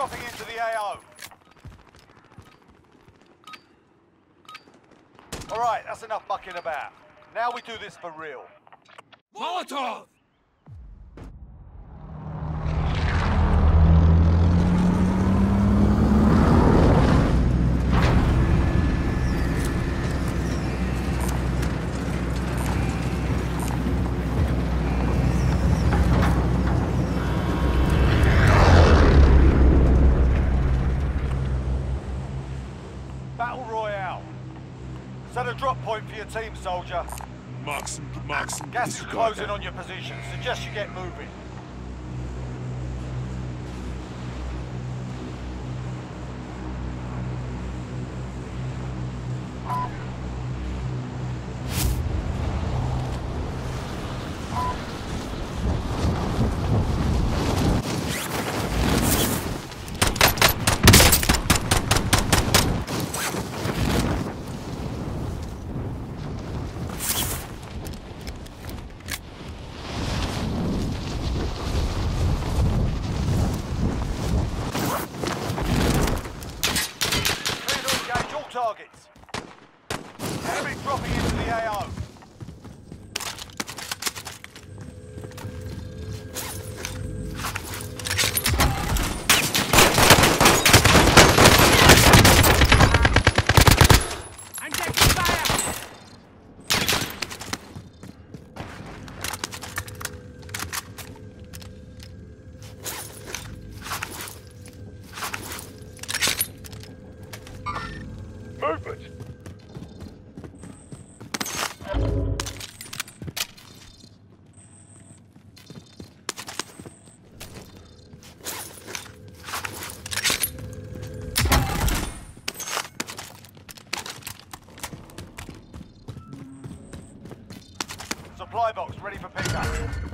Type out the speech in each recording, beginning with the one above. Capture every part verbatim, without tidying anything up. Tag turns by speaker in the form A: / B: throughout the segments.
A: dropping into the A O. Alright, that's enough mucking about. Now we do this for real.
B: Molotov!
A: Battle Royale. Set a drop point for your team, soldier.
B: Markson, Markson.
A: Gas is closing on your position. Suggest you get moving. Targets. Enemy dropping into the A O.
C: I'm taking fire!
A: Movement! Supply box ready for pickup.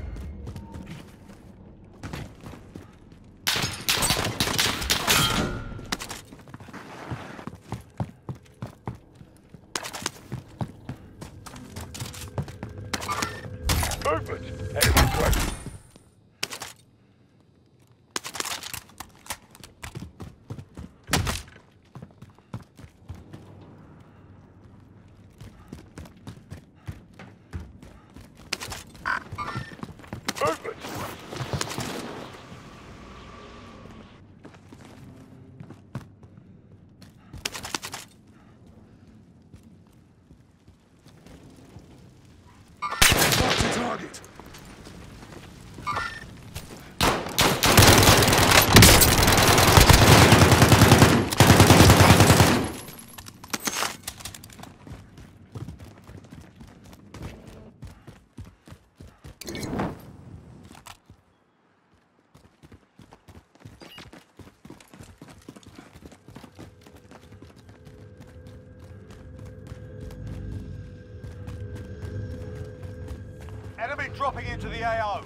A: Movement! Headed this way. Movement!
B: Target.
A: Enemy dropping into the A O.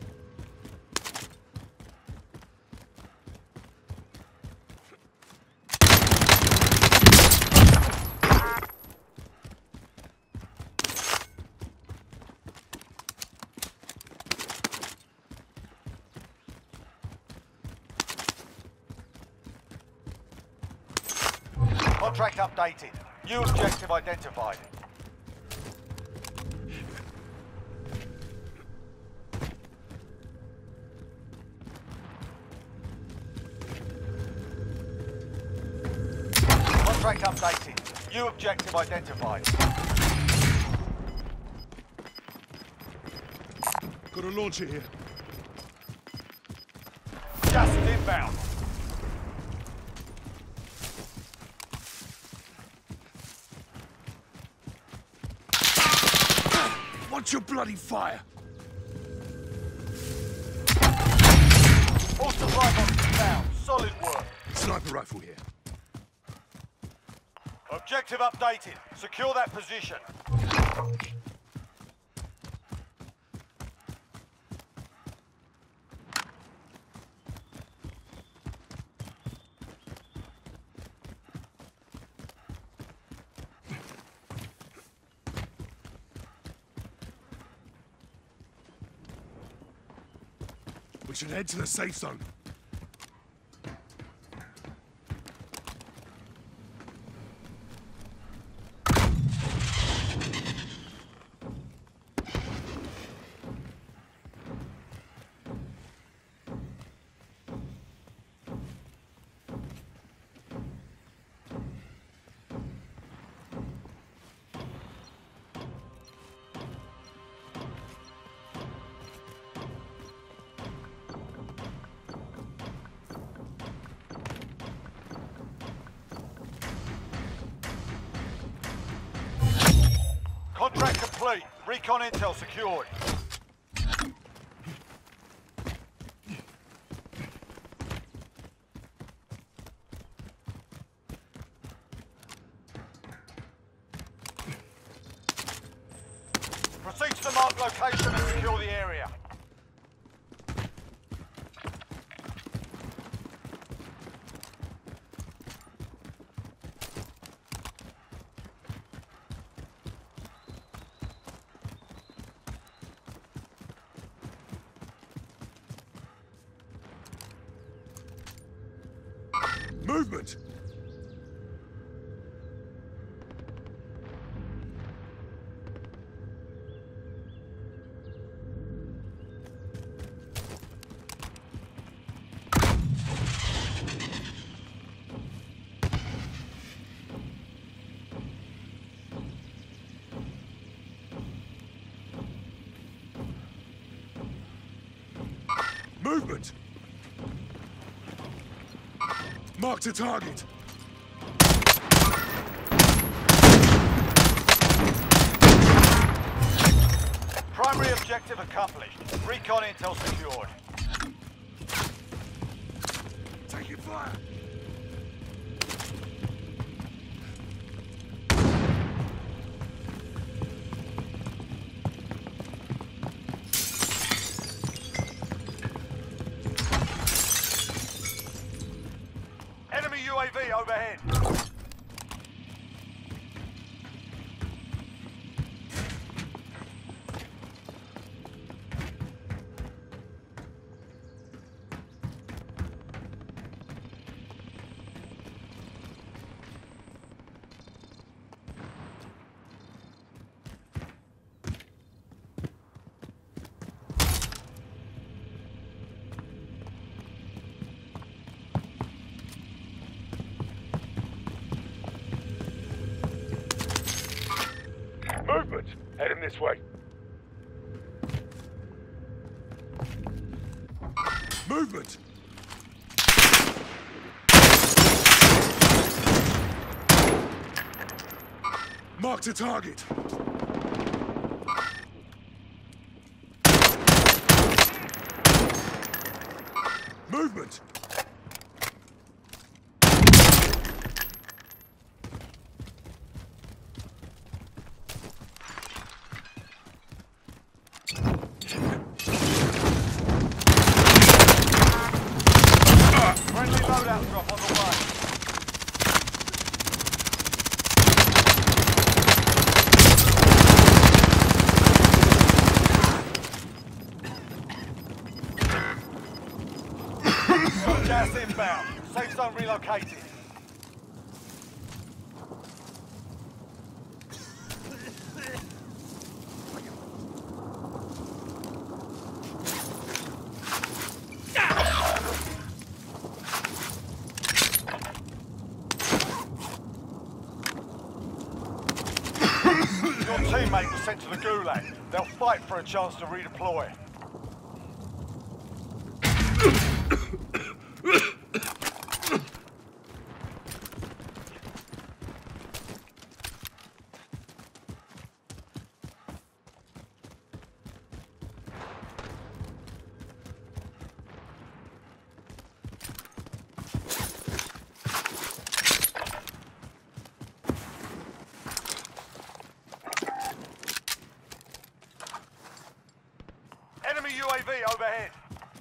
A: Contract updated. New objective identified. Contract updated. New objective identified.
B: Got a launcher here.
A: Just inbound.
B: Watch your bloody fire!
A: All supply boxes down. Solid work.
B: Sniper rifle here.
A: Objective updated. Secure that position.
B: We should head to the safe zone.
A: complete. Recon intel secured. Proceed to the marked location and secure the area.
B: Movement! Movement! Marked a target.
A: Primary objective accomplished. Recon intel secured.
B: Taking fire!
A: Enemy U A V overhead.
B: Movement! Heading this way. Movement! Marked a target. Movement!
A: Friendly loadout drop on the way. Got gas inbound. Safe zone relocated. Your teammate was sent to the Gulag. They'll fight for a chance to redeploy. Enemy U A V overhead.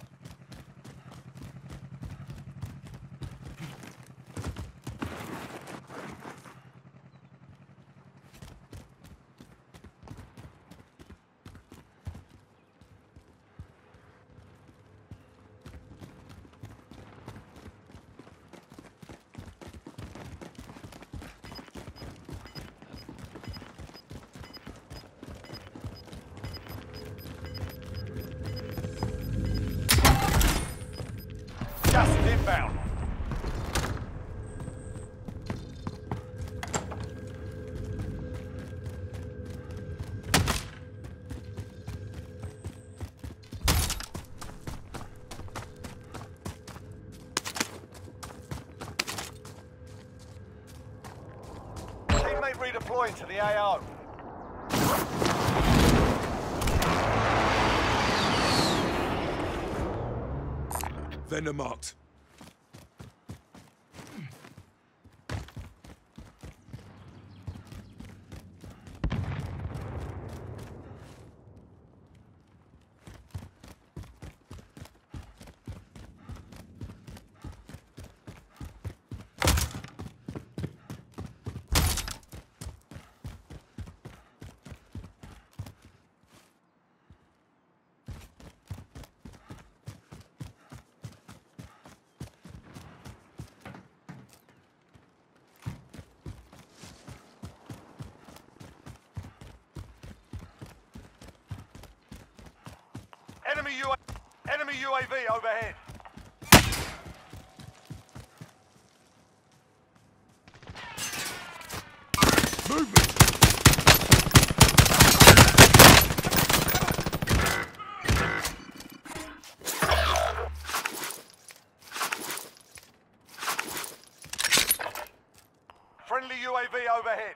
A: Gas is inbound. Teammate redeploying to the A O.
B: Vendor marked.
A: Enemy U A enemy U A V overhead.
B: Movement!
A: Friendly U A V overhead.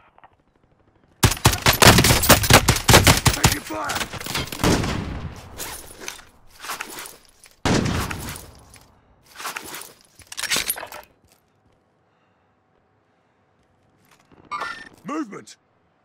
B: Taking fire! Movement!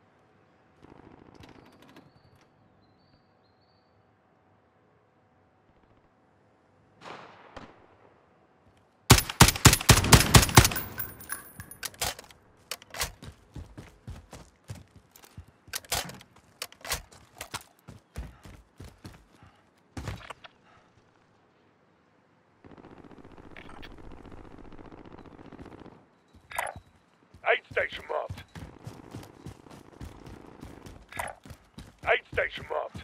B: Aid station marked. Aid station marked.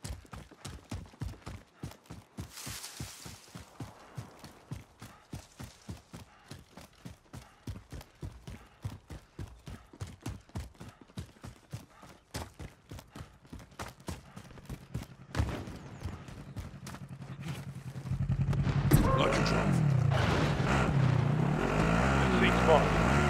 B: Like a drive. Seats marked.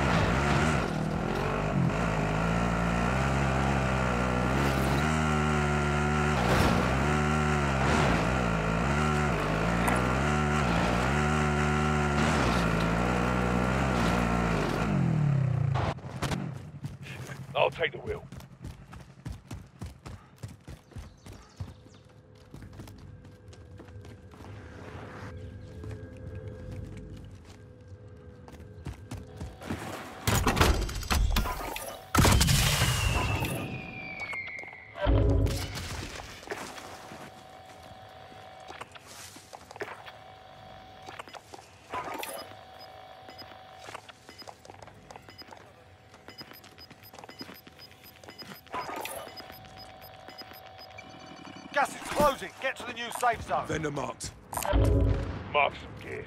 B: I'll take the wheel.
A: Gas is closing. Get to the new safe zone.
B: Vendor marked.
D: Mark some gear.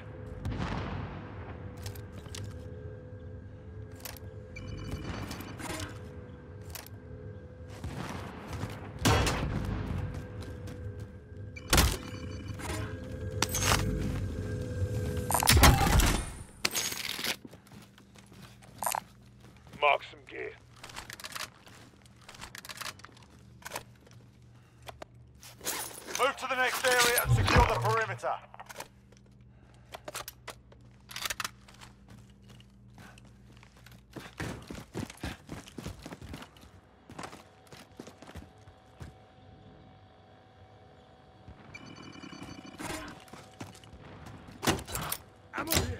D: Mark some gear.
A: Move to the next area and secure the perimeter.
B: Ammo here.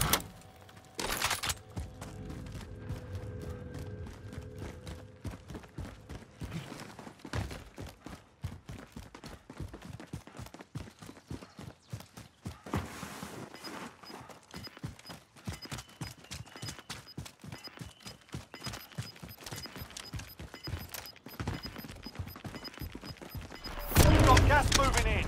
A: We've got gas moving in.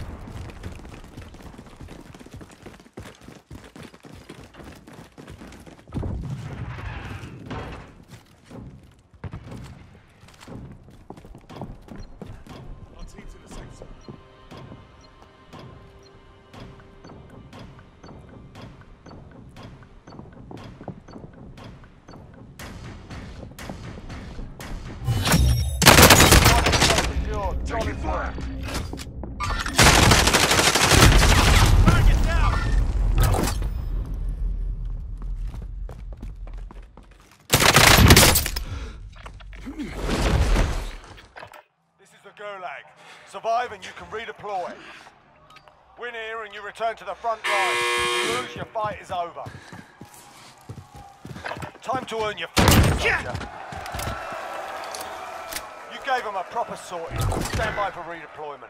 B: Our team's in the safe zone.
A: Secure.
B: Taking fire!
A: Survive and you can redeploy. Win here and you return to the front line. You lose, your fight is over. Time to earn your freedom, soldier. You gave them a proper sorting. Stand by for redeployment.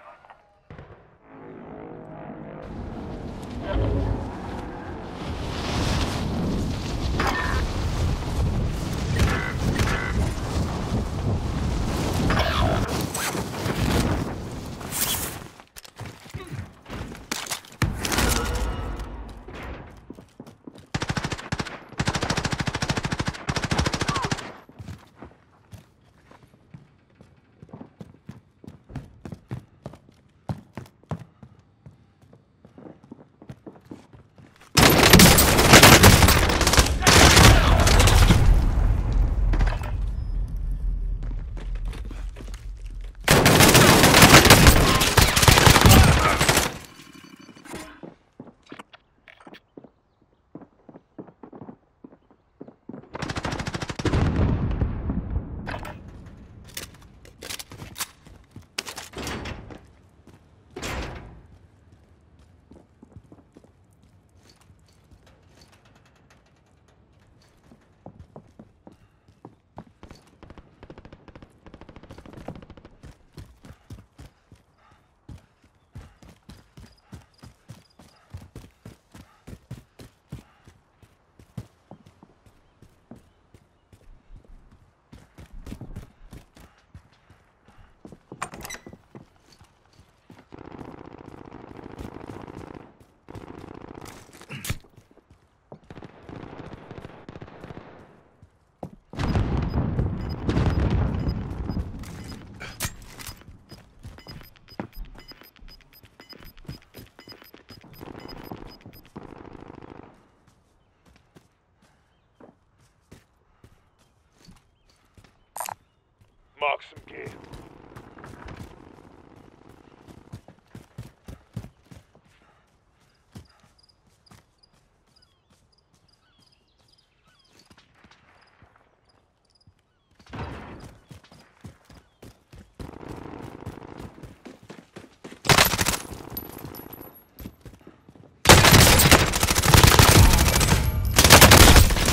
D: Mark some gear.
A: Got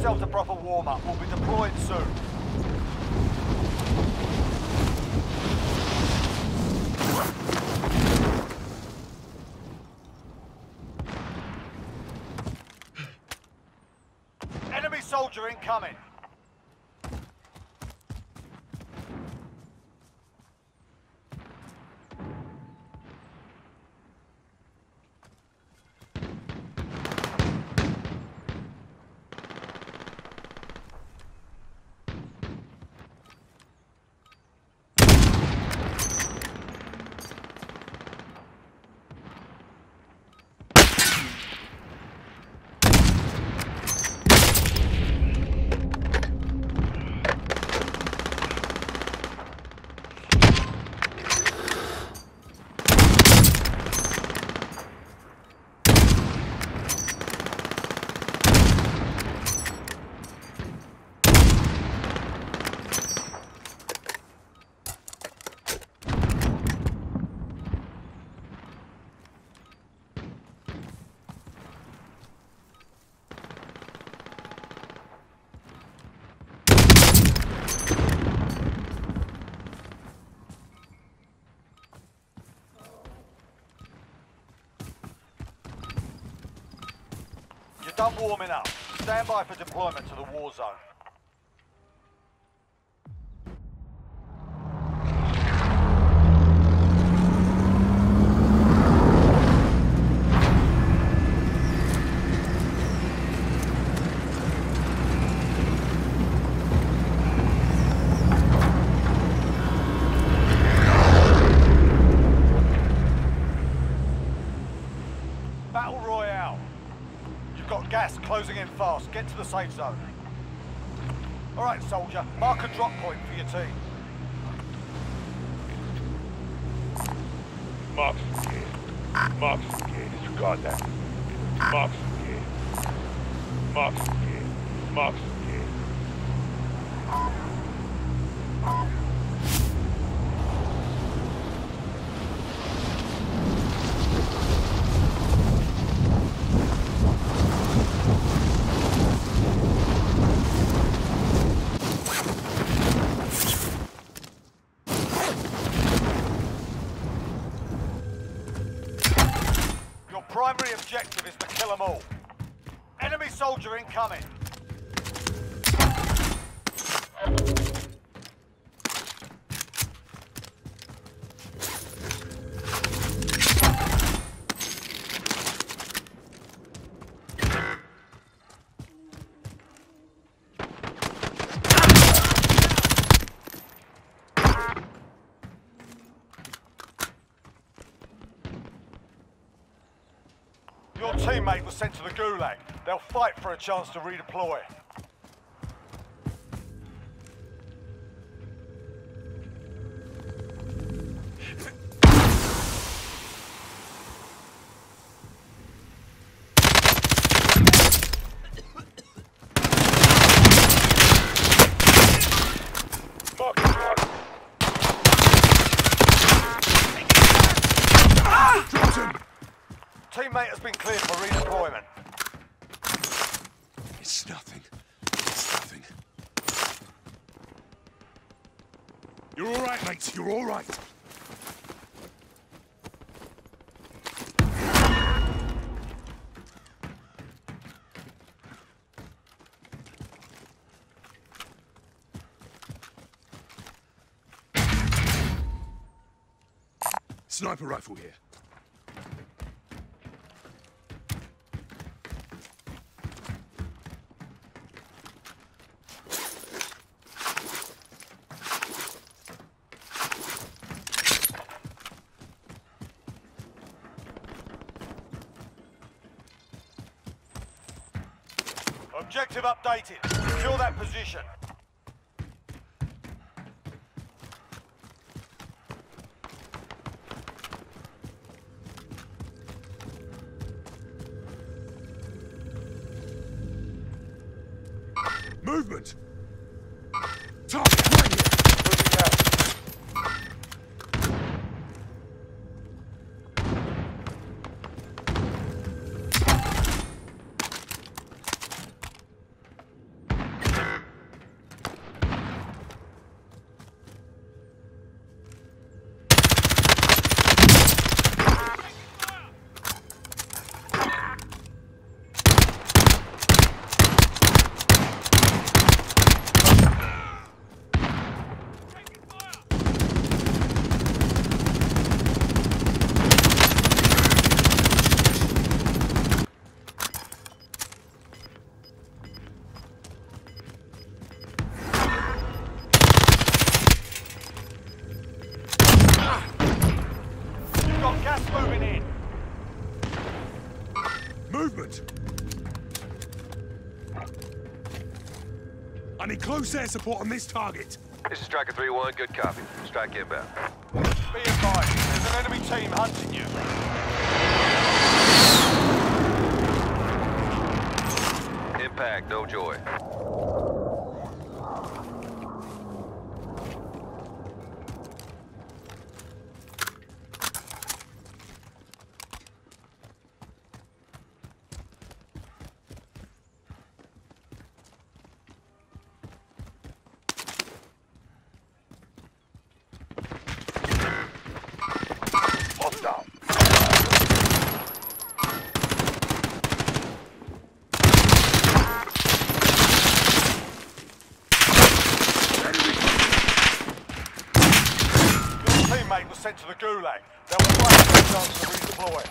A: yourself to proper warm-up. We'll be deployed soon. Enemy soldier incoming. You're done warming up. Stand by for deployment to the war zone. Battle Royale. You've got gas closing in fast. Get to the safe zone. All right, soldier. Mark a drop point for your team.
D: Mark some gear. Mark some gear. Disregard that. Mark some gear. Mark some gear. Mark some gear.
A: Primary objective is to kill them all. Enemy soldier incoming. Your teammate was sent to the Gulag. They'll fight for a chance to redeploy.
D: Mark it, Mark.
B: Dropped him!
A: Teammate has been cleared for redeployment.
B: It's nothing. It's nothing. You're all right, mate. You're all right. Sniper rifle here.
A: Objective updated. Secure that position.
B: Movement! Target right here!
A: Moving out.
B: Movement! I need close air support on this target.
E: This is Striker three one, good copy. Strike inbound.
A: Be advised, there's an enemy team hunting you.
E: Impact, no joy.
D: Hostile.
A: Your teammate was sent to the Gulag. They'll fight for a chance to redeploy.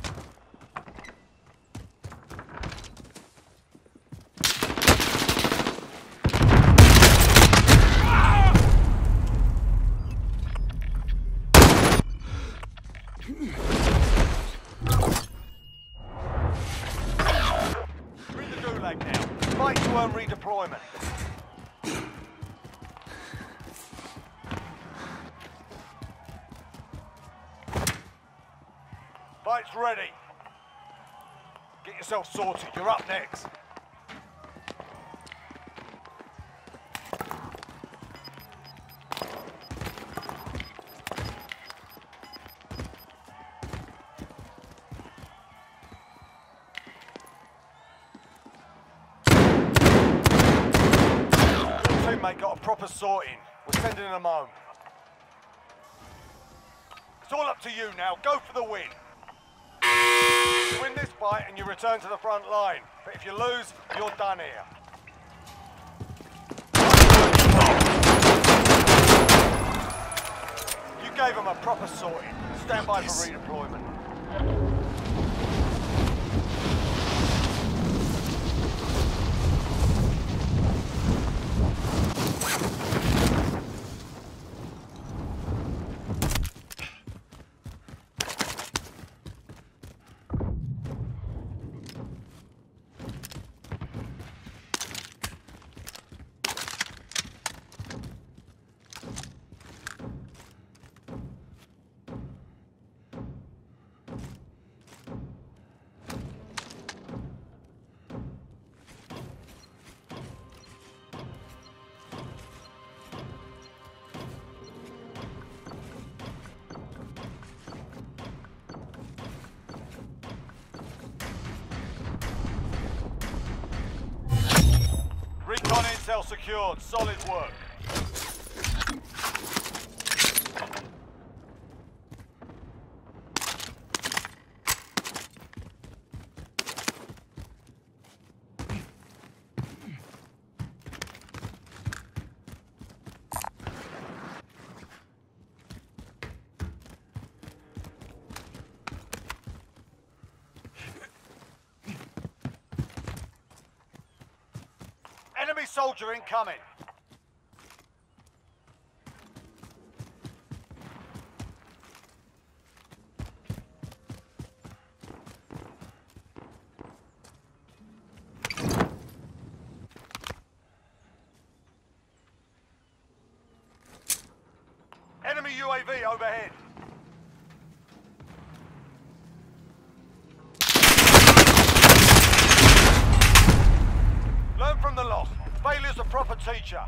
A: Read the Gulag now. Fight to earn redeployment. Fight's ready. Get yourself sorted. You're up next. Your teammate got a proper sorting. We're sending them home. It's all up to you now. Go for the win. You win this fight and you return to the front line. But if you lose, you're done here. You gave them a proper sorting. Stand by for redeployment. Recon intel secured. Solid work. Enemy soldier incoming. Enemy U A V overhead. Learn from the loss. Failure's a proper teacher.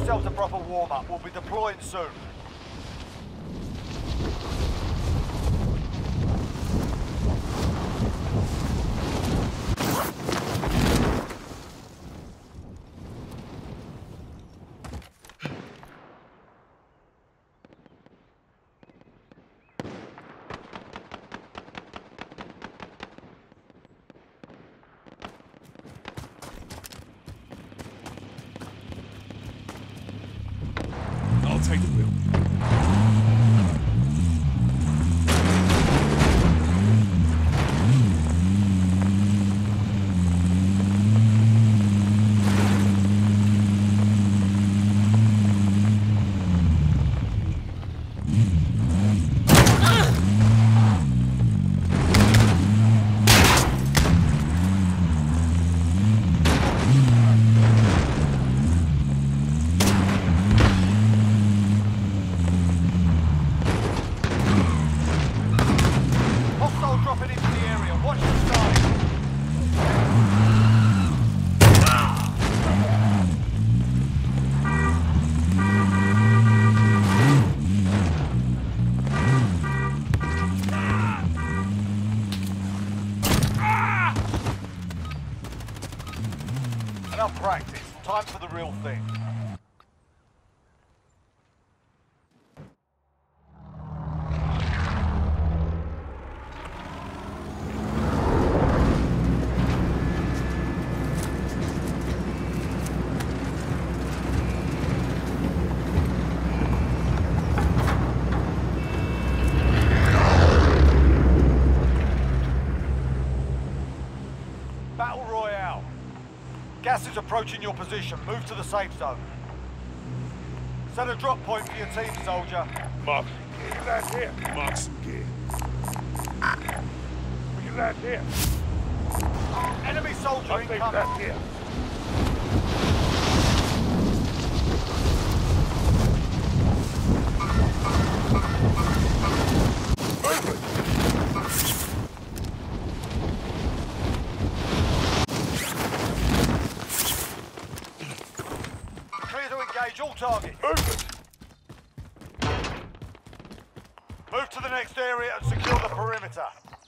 A: yourselves a proper warm-up. We'll be deploying soon.
B: I'll take the wheel.
A: Dropping into the area. Watch the sky. Enough practice. Time for the real thing. Battle Royale. Gas is approaching your position. Move to the safe zone. Set a drop point for your team, soldier.
D: Mark, we can land here.
B: Mark some gear.
D: We can land here.
A: Enemy soldier
D: I think
A: incoming.
D: that's here. Move it.
A: Clear to engage all targets.
D: Move it.
A: Move to the next area and secure the perimeter.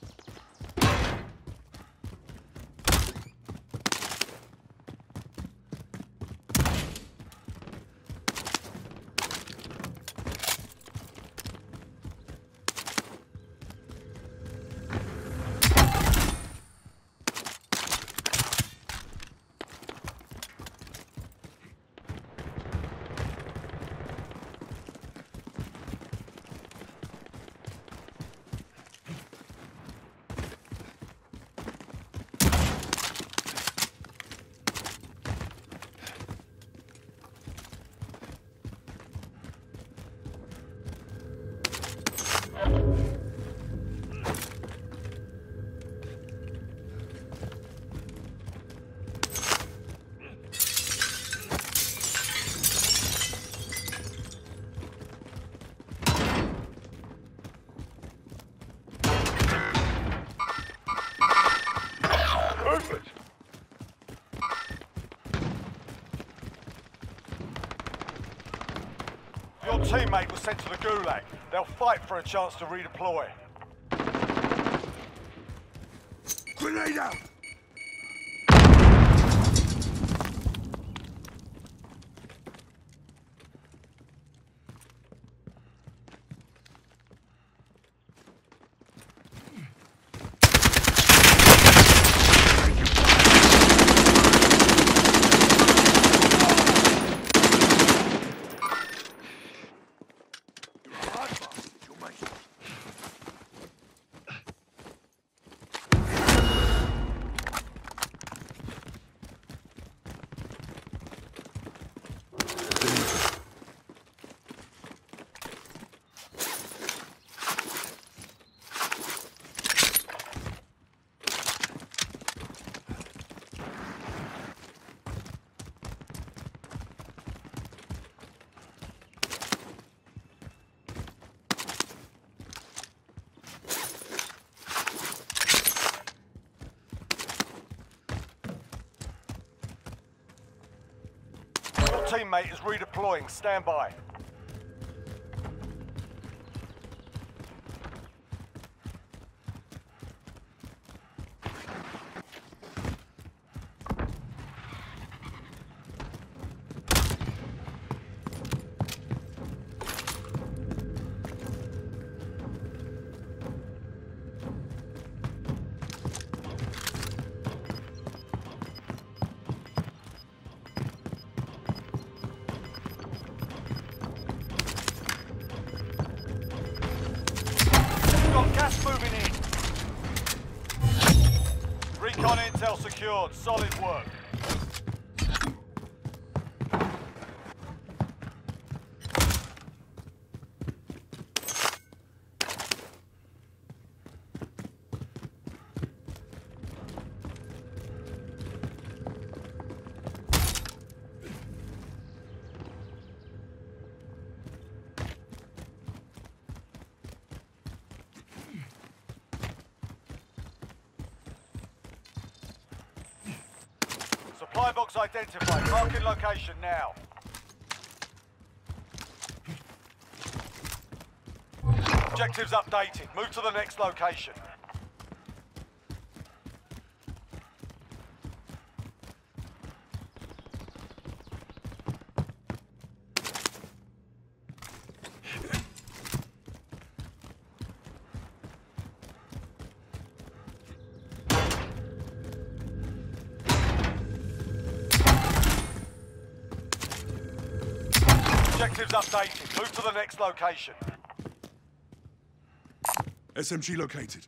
A: Your teammate was sent to the Gulag. They'll fight for a chance to redeploy.
B: Grenade out!
A: teammate is redeploying. Stand by. Got gas moving in. Recon intel secured. Solid work. Supply box identified. Marking location now. Objectives updated. Move to the next location. Objectives updated. Move to the next location.
B: S M G located.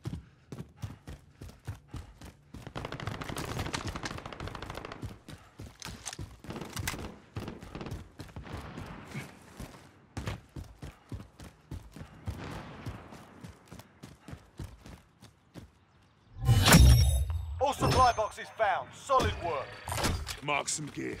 A: All supply boxes found. Solid work.
B: Mark some gear.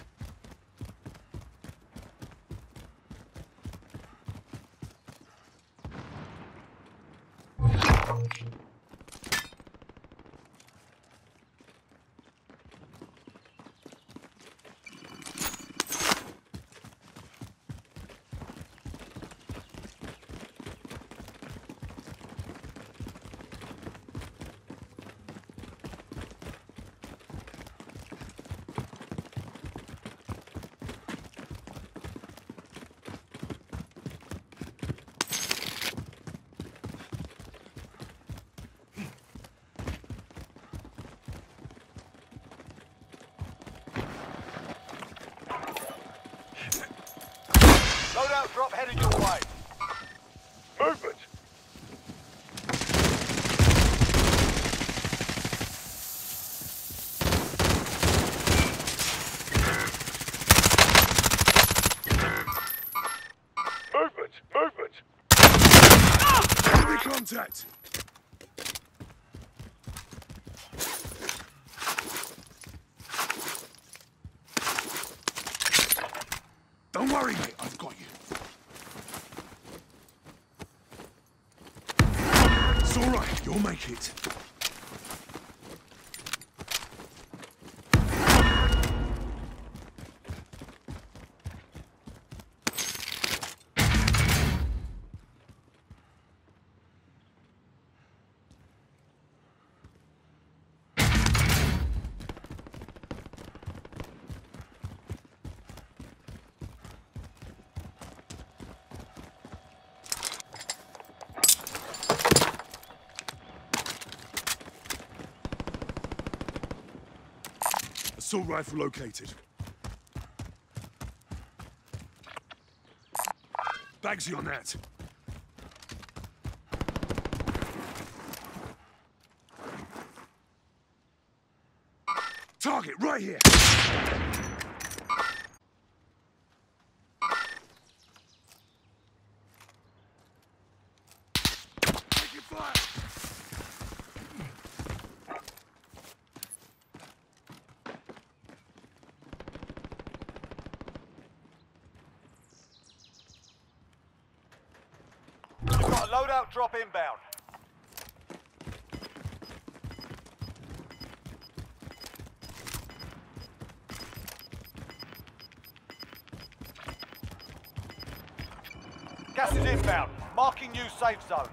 A: Loadout drop headed your way.
D: Movement! Movement! Movement!
B: Enemy contact! Don't worry, mate. I've got you. It's all right. You'll make it. Assault rifle located. Bagsy on that. Target right here. Taking fire.
A: You've got a loadout drop inbound. Gas is inbound. Marking new safe zone.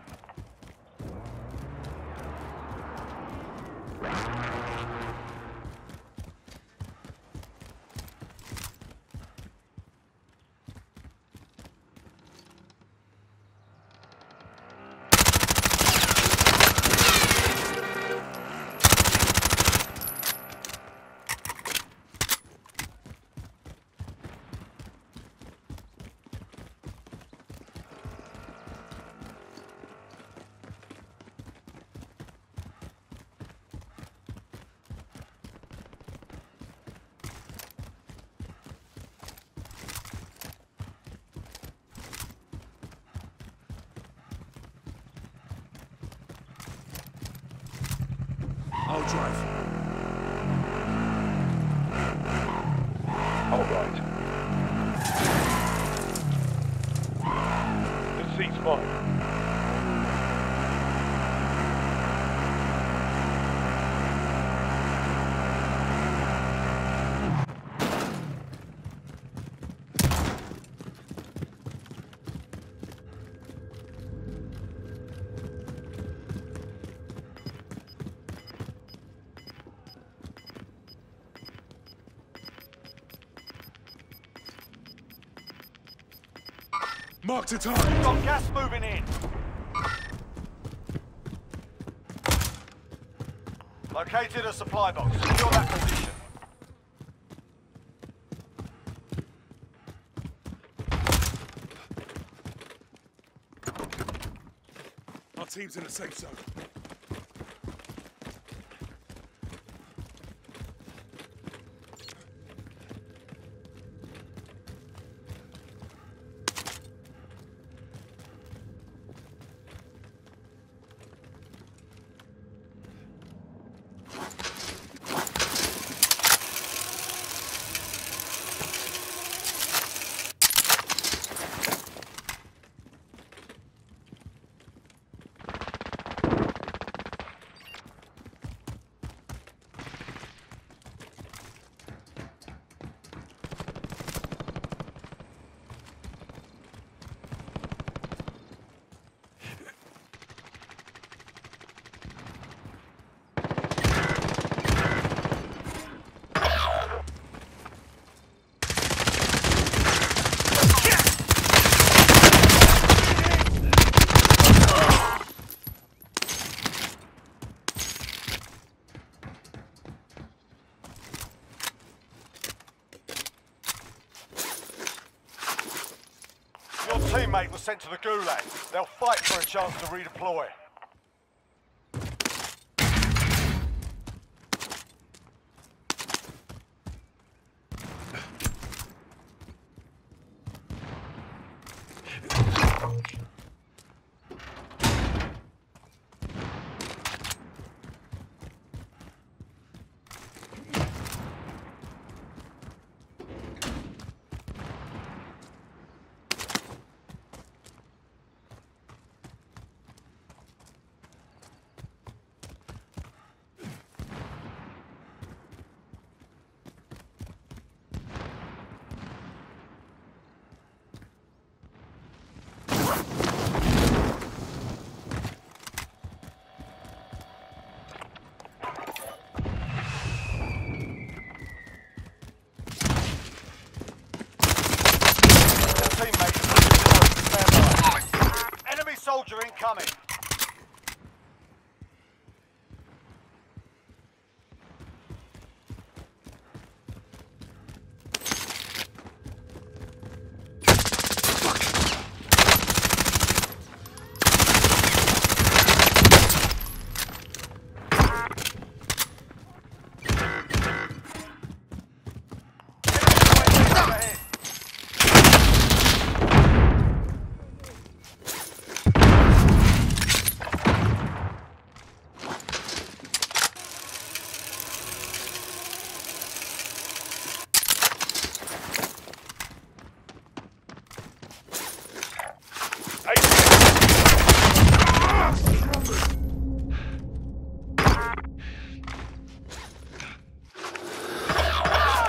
B: I'll drive.
D: All right. The seat's mine.
B: Marked a target.
A: Got gas moving in. Located a supply box. Secure that position.
B: Our team's in a safe zone.
A: Your teammate was sent to the Gulag. They'll fight for a chance to redeploy. Enemy soldier incoming.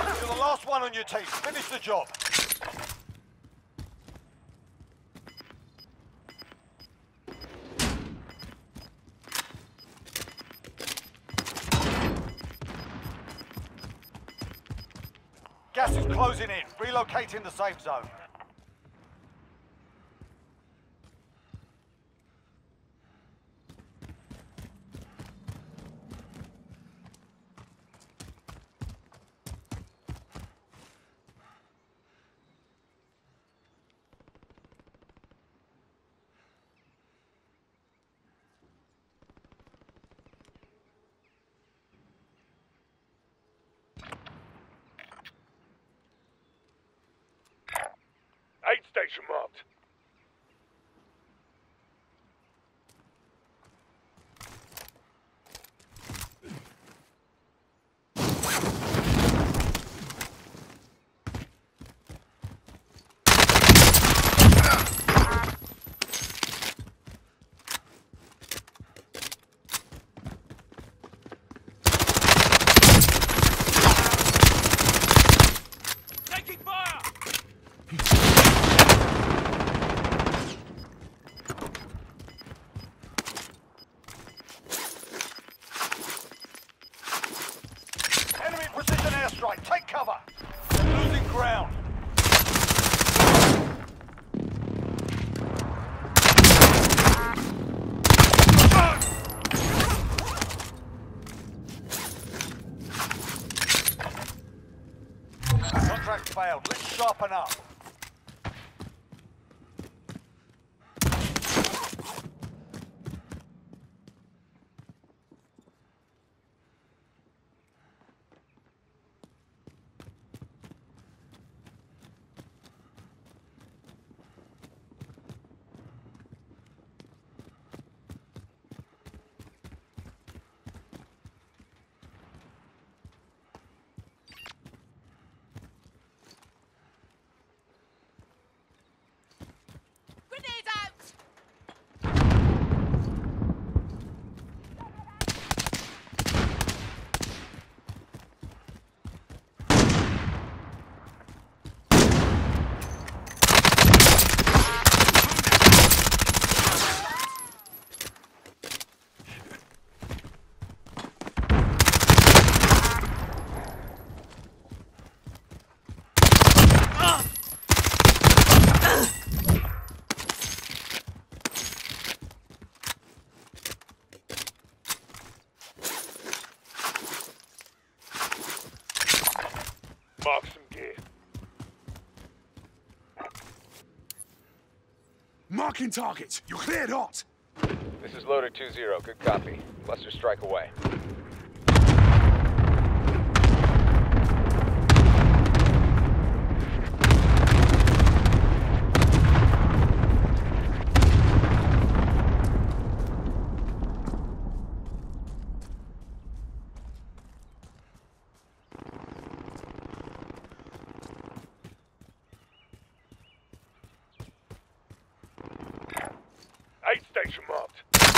A: One on your team. Finish the job. Gas is closing in. Relocating the safe zone.
D: Aid station marked.
C: Taking fire!
A: Enemy precision airstrike. Take cover. They're losing ground. Contract failed. Let's sharpen up.
C: Grenade out!
D: Mark some gear.
B: Marking target. You're cleared hot.
F: This is Loader two zero. Good copy. Cluster strike away.
D: Aid station marked.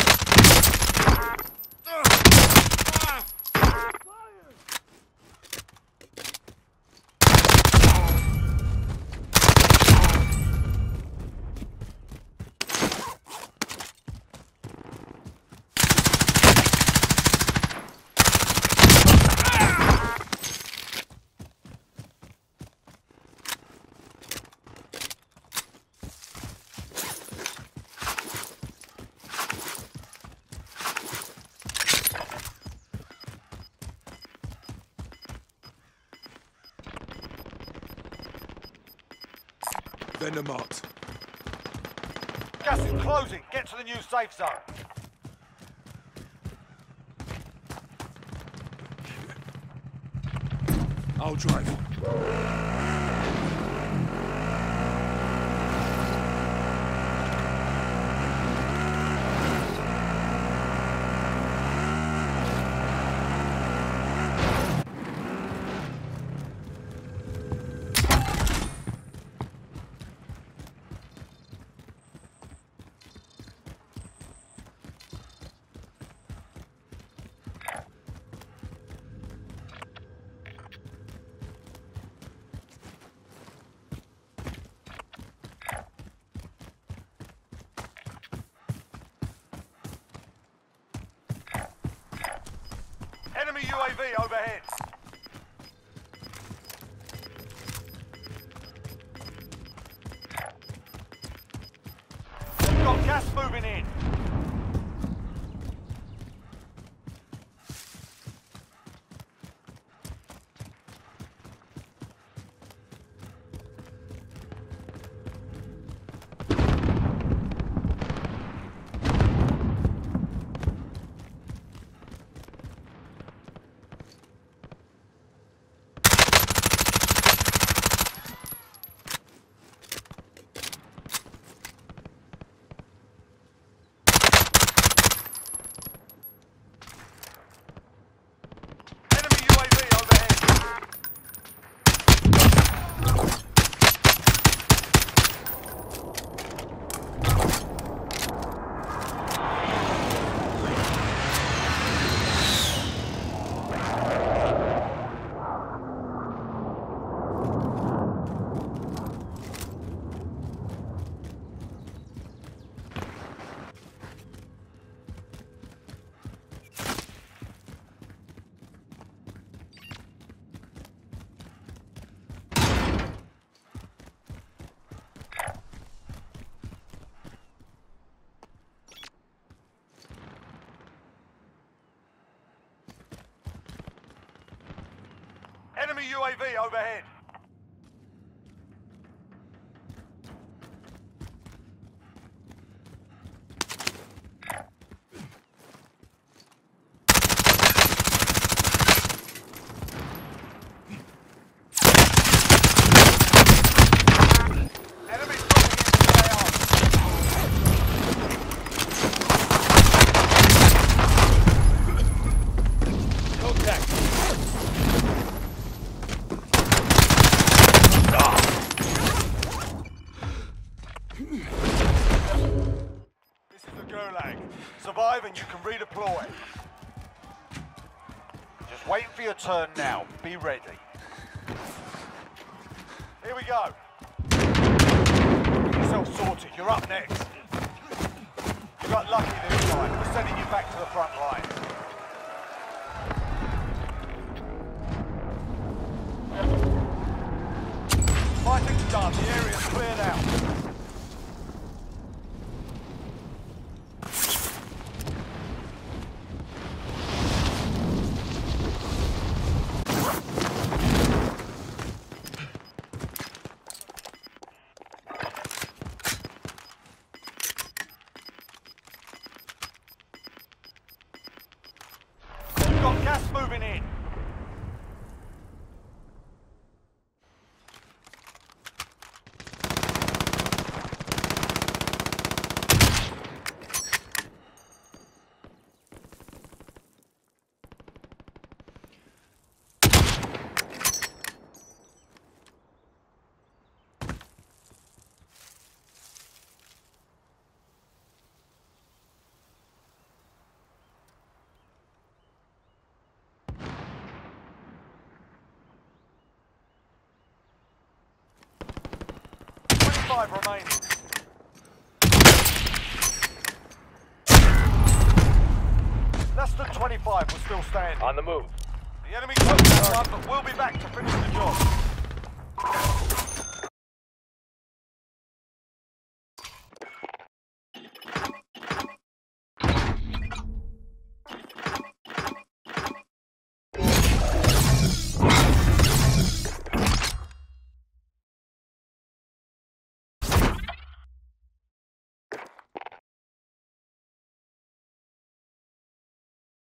B: Vendor marked.
A: Gas is closing. Get to the new safe zone.
B: I'll drive.
A: Enemy U A V overhead. gas moving in. Enemy U A V overhead. Enemies dropping into the A R. Contact. This is the Gulag. Survive and you can redeploy. Just wait for your turn now. Be ready. Here we go. Get yourself sorted. You're up next. You got lucky this time. We're sending you back to the front line. Fighting's done. The area's cleared out. We've got gas moving in. Five remaining. Less than twenty-five will still stand.
F: On the move.
A: The enemy took that one, but we'll be back to finish the job.